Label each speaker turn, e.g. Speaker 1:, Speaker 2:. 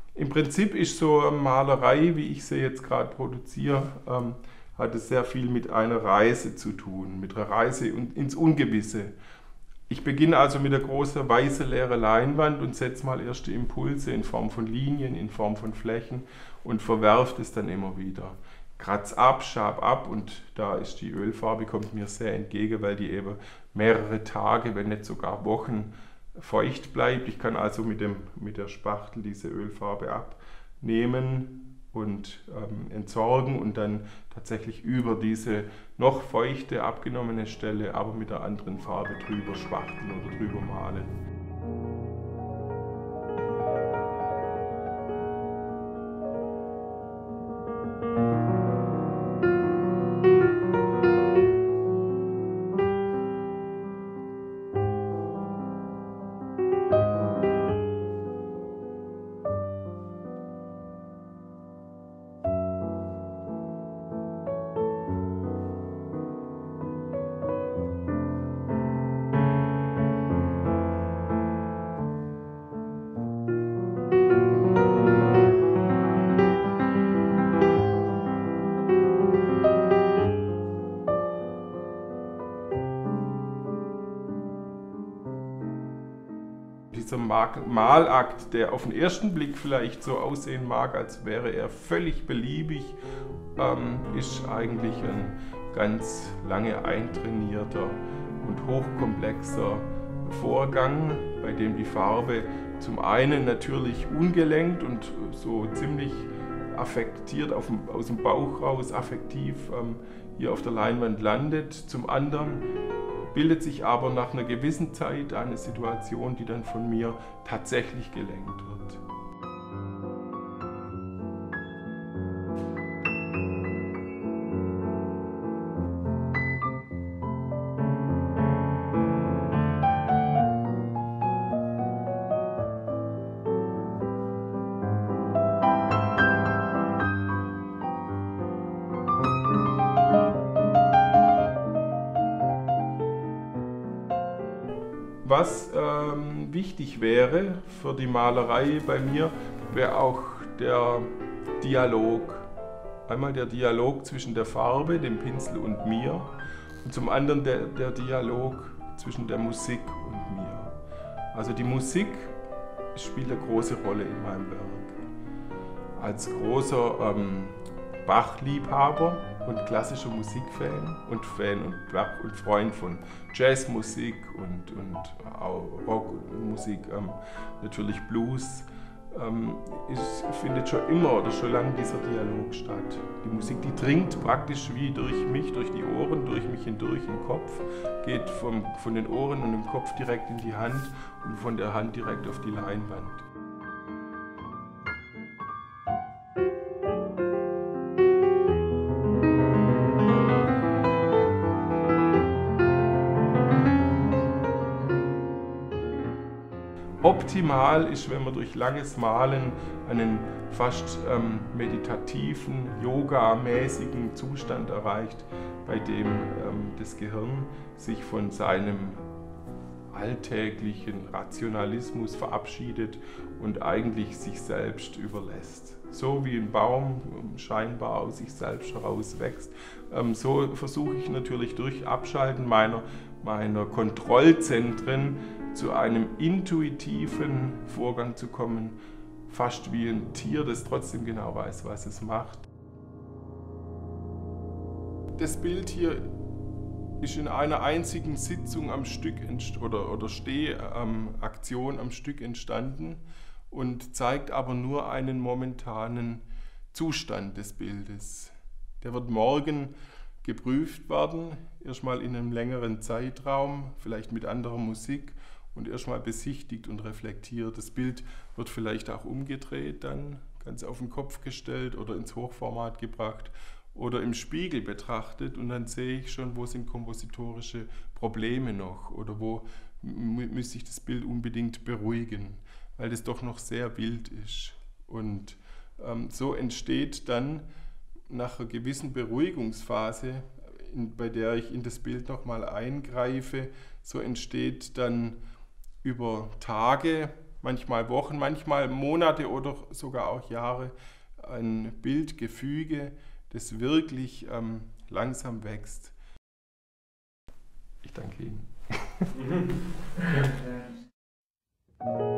Speaker 1: Im Prinzip ist so eine Malerei, wie ich sie jetzt gerade produziere, hat es sehr viel mit einer Reise zu tun, mit einer Reise ins Ungewisse. Ich beginne also mit der großen weißen leeren Leinwand und setze mal erste Impulse in Form von Linien, in Form von Flächen und verwerfe es dann immer wieder. Kratz ab, schab ab und da ist die Ölfarbe, kommt mir sehr entgegen, weil die eben mehrere Tage, wenn nicht sogar Wochen feucht bleibt. Ich kann also mit der Spachtel diese Ölfarbe abnehmen und entsorgen und dann tatsächlich über diese noch feuchte abgenommene Stelle, aber mit einer anderen Farbe drüber spachteln oder drüber malen. Dieser Malakt, der auf den ersten Blick vielleicht so aussehen mag, als wäre er völlig beliebig, ist eigentlich ein ganz lange eintrainierter und hochkomplexer Vorgang, bei dem die Farbe zum einen natürlich ungelenkt und so ziemlich affektiert aus dem Bauch raus, affektiv hier auf der Leinwand landet, zum anderen bildet sich aber nach einer gewissen Zeit eine Situation, die dann von mir tatsächlich gelenkt wird. Was wichtig wäre für die Malerei bei mir, wäre auch der Dialog. Einmal der Dialog zwischen der Farbe, dem Pinsel und mir und zum anderen der Dialog zwischen der Musik und mir. Also die Musik spielt eine große Rolle in meinem Werk. Als großer Bach-Liebhaber und klassischer Musikfan und und Freund von Jazzmusik und auch Rockmusik, natürlich Blues, findet schon immer oder schon lange dieser Dialog statt. Die Musik, die dringt praktisch wie durch mich, durch die Ohren, durch mich hindurch im Kopf, geht von den Ohren und dem Kopf direkt in die Hand und von der Hand direkt auf die Leinwand. Optimal ist, wenn man durch langes Malen einen fast meditativen, yogamäßigen Zustand erreicht, bei dem das Gehirn sich von seinem alltäglichen Rationalismus verabschiedet und eigentlich sich selbst überlässt. So wie ein Baum scheinbar aus sich selbst heraus wächst, so versuche ich natürlich durch Abschalten meiner Kontrollzentren zu einem intuitiven Vorgang zu kommen, fast wie ein Tier, das trotzdem genau weiß, was es macht. Das Bild hier ist in einer einzigen Sitzung am Stück oder Stehaktion am Stück entstanden und zeigt aber nur einen momentanen Zustand des Bildes. Der wird morgen geprüft werden, erstmal in einem längeren Zeitraum, vielleicht mit anderer Musik und erstmal besichtigt und reflektiert. Das Bild wird vielleicht auch umgedreht, dann ganz auf den Kopf gestellt oder ins Hochformat gebracht oder im Spiegel betrachtet und dann sehe ich schon, wo sind kompositorische Probleme noch oder wo müsste ich das Bild unbedingt beruhigen, weil das doch noch sehr wild ist. Und so entsteht dann nach einer gewissen Beruhigungsphase, bei der ich in das Bild nochmal eingreife, so entsteht dann über Tage manchmal Wochen, manchmal Monate oder sogar auch Jahre ein Bildgefüge, das wirklich langsam wächst. Ich danke Ihnen.